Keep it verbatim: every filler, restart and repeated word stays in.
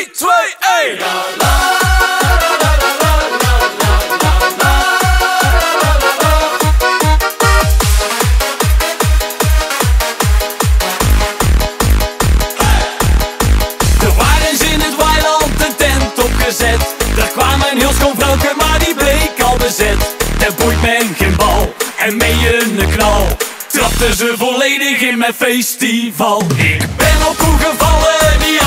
drie, twee, één. Er waren in het weiland een tent opgezet. Daar kwamen een heel schoon vrouwke, maar die bleek al bezet. Er boeit men geen bal en mee een knal. Trapten ze volledig in mijn festival. Ik ben op koe gevallen, die